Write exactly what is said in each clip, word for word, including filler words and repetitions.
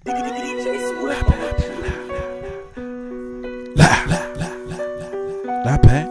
La la la la Pat.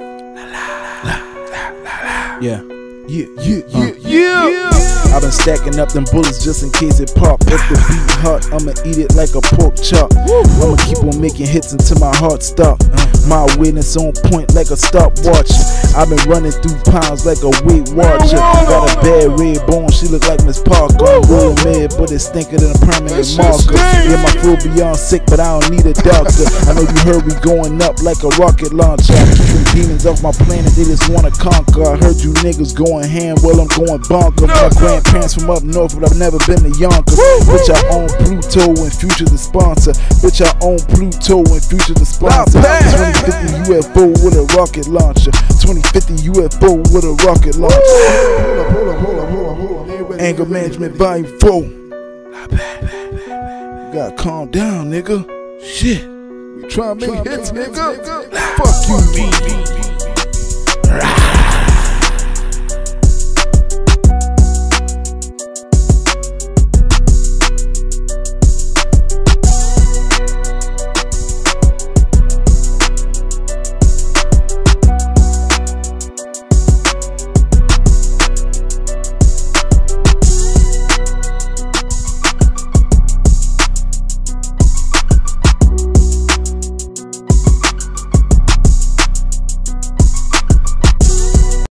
Yeah. Yeah, yeah, yeah, yeah, yeah. I've been stacking up them bullets just in case it pop. If the beat hot, I'ma eat it like a pork chop. I'ma keep on making hits until my heart stop. My awareness on point like a stopwatch. I've been running through pounds like a Weight Watcher. Got a bad red bone, she look like Miss Parker. I'm real mad, but it's stinker than a permanent marker. Yeah, my flow beyond sick, but I don't need a doctor. I know you heard we going up like a rocket launcher. I keep them demons off my planet, they just wanna conquer. I heard you niggas going ham, well I'm going bonkers. My grandparents from up north, but I've never been to Yonkers. Bitch, I own Pluto and Future the sponsor. Bitch, I own Pluto and Future the sponsor. twenty fifty U F O with a rocket launcher. twenty fifty U F O with a rocket launcher. Hold up, hold up, hold up, hold up, hold up. Anger Management Volume four. You gotta calm down, nigga. Shit. We tryna make hits, nigga. Fuck you, me.